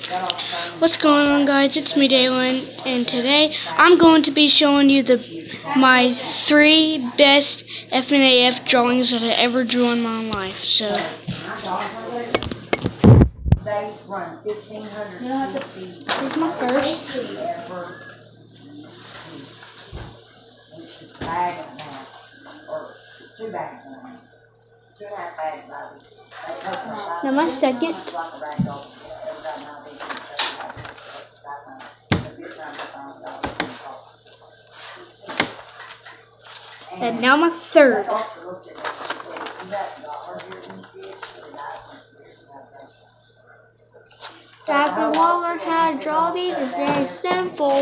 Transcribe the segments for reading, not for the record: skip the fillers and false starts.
What's going on, guys? It's me, Dailynns, and today I'm going to be showing you my 3 best fnaf drawings that I ever drew in my life. So, here's my first. Now my second. And now my third. So if you want to learn how to draw these, it's very simple.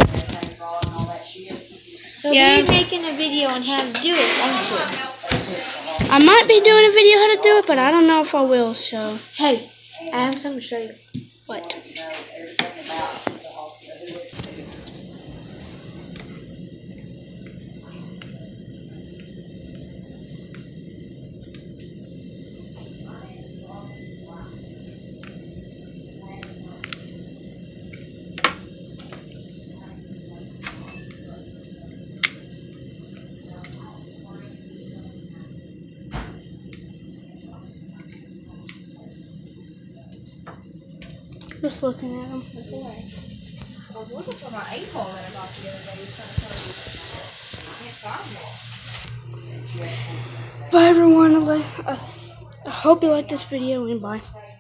You'll be making a video on how to do it, won't you? I might be doing a video how to do it, but I don't know if I will, so. Hey, I have something to show you. What? Just looking at them. I was looking for my 8-ball that I bought the other day. I can't find one. Bye, everyone. I hope you liked this video, and bye.